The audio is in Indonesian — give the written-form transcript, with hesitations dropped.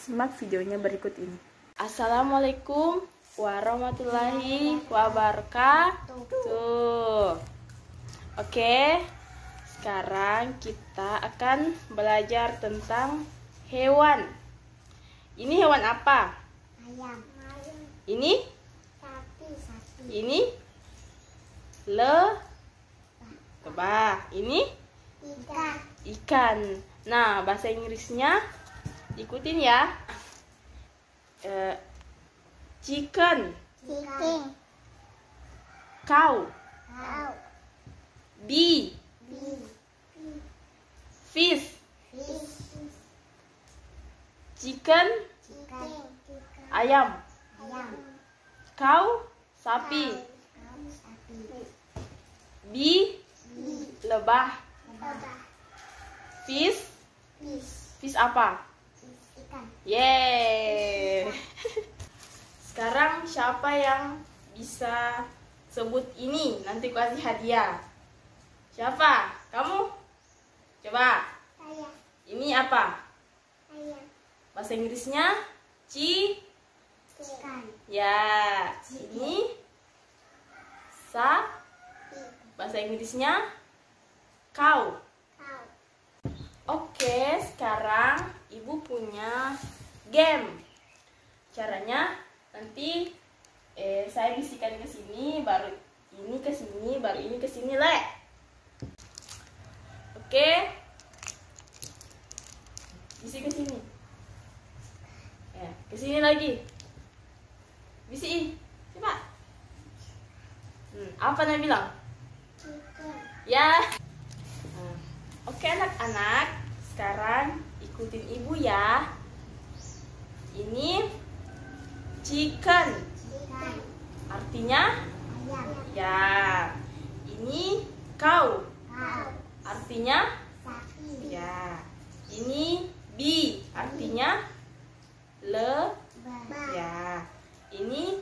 Simak videonya berikut ini. Assalamualaikum warahmatullahi wabarakatuh. Oke, sekarang kita akan belajar tentang hewan. Ini hewan apa? Ayam. Ini? Sapi. Ini? Lebah. Ini? Ikan. Nah, bahasa Inggrisnya ikutin ya. Chicken. Cow. Bee. Fish. Chicken. Ayam. Cow. Sapi. Bee. Lebah. Fish. Fish apa? Ikan. Yeay. Sekarang siapa yang bisa sebut ini? Nanti aku kasih hadiah. Siapa? Kamu? Coba. Saya. Ini apa? Ayam. Bahasa Inggrisnya? Ikan. Ya. Ini? Bahasa Inggrisnya? Cow. Oke, sekarang Ibu punya game. Caranya nanti saya bisikan ke sini, baru ini ke sini, baru ini ke sini, Le. Oke. Bisi ke sini. Ya, ke sini lagi. Bisi. Coba. Apa Naya bilang? Ikan. Ya. Oke anak-anak, sekarang ikutin ibu ya. Ini chicken, Ikan. artinya Ayam. ya. Ini cow, Kau. artinya Sapi. ya. Ini bee, artinya Lebah. ya. Ini